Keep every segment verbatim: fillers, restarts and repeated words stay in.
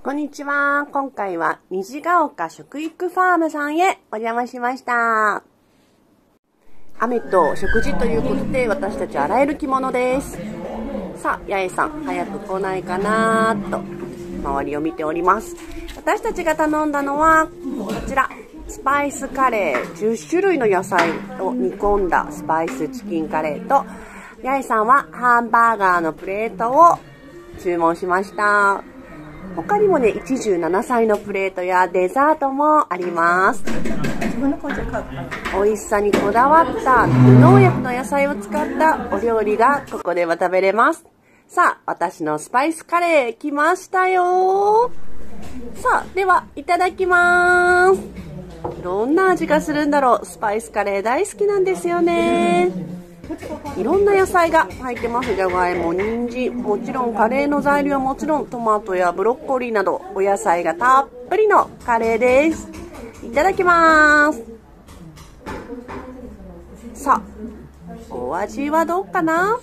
こんにちは。今回は虹ヶ丘食育ファームさんへお邪魔しました。雨と食事ということで私たち洗える着物です。さあ、八重さん早く来ないかなと周りを見ております。私たちが頼んだのはこちら、スパイスカレーじゅっしゅるいの野菜を煮込んだスパイスチキンカレーと、八重さんはハンバーガーのプレートを注文しました。他にもね、一汁七菜のプレートやデザートもあります。美味しさにこだわった無農薬の野菜を使ったお料理がここでは食べれます。さあ、私のスパイスカレー来ましたよ。さあ、ではいただきます。どんな味がするんだろう。スパイスカレー大好きなんですよね。いろんな野菜が入ってます。じゃがいも、人参、もちろんカレーの材料はもちろんトマトやブロッコリーなどお野菜がたっぷりのカレーです。いただきます。さあ、お味はどうかな？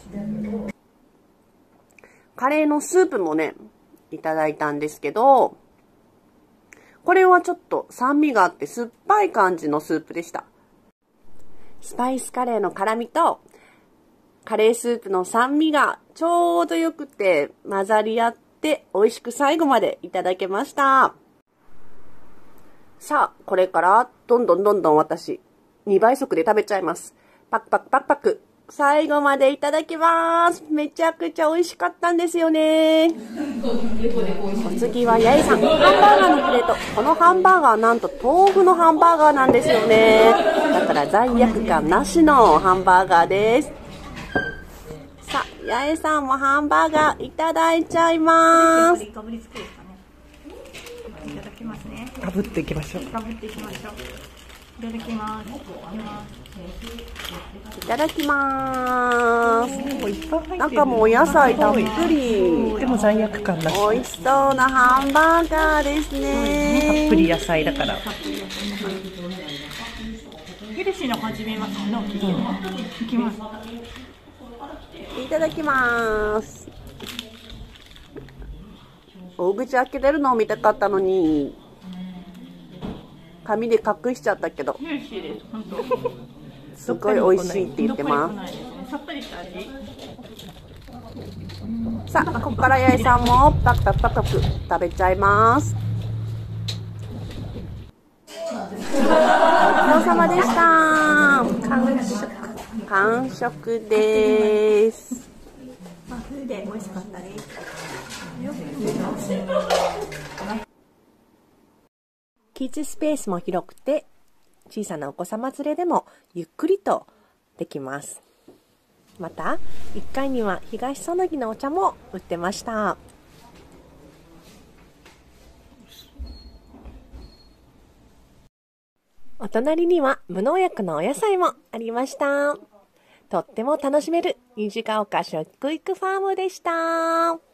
カレーのスープもね、いただいたんですけど、これはちょっと酸味があって酸っぱい感じのスープでした。スパイスカレーの辛みとカレースープの酸味がちょうどよくて混ざり合って美味しく最後までいただけました。さあ、これからどんどんどんどん私にばい速で食べちゃいます。パクパクパクパク。最後までいただきます。めちゃくちゃ美味しかったんですよね。お次は八重さん、ハンバーガーのプレート。このハンバーガーなんと豆腐のハンバーガーなんですよね。だから罪悪感なしのハンバーガーです。さあ、八重さんもハンバーガーいただいちゃいます。 かぶりつくですかね。いただきますね。 かぶっていきましょう。 かぶっていきましょう。いただきます。 いただきます。中もお野菜たっぷり。 でも罪悪感なし。 美味しそうなハンバーガーですね。 たっぷり野菜だから。 ヘルシーな感じ見えますね。いきます。 いただきます。大口開けてるのを見たかったのに紙で隠しちゃったけど、 ヘルシーです。本当。 すごい美味しいって言ってます。 さっぱりした味。 さあ、ここから八重さんもパクパクパクパク食べちゃいます。ごちそうさまでした。完食。完食です。 で美味しかったです。 キッズスペースも広くて小さなお子様連れでもゆっくりとできます。またいっかいには東そのぎのお茶も売ってました。お隣には無農薬のお野菜もありました。とっても楽しめる虹ヶ丘食育ファームでした。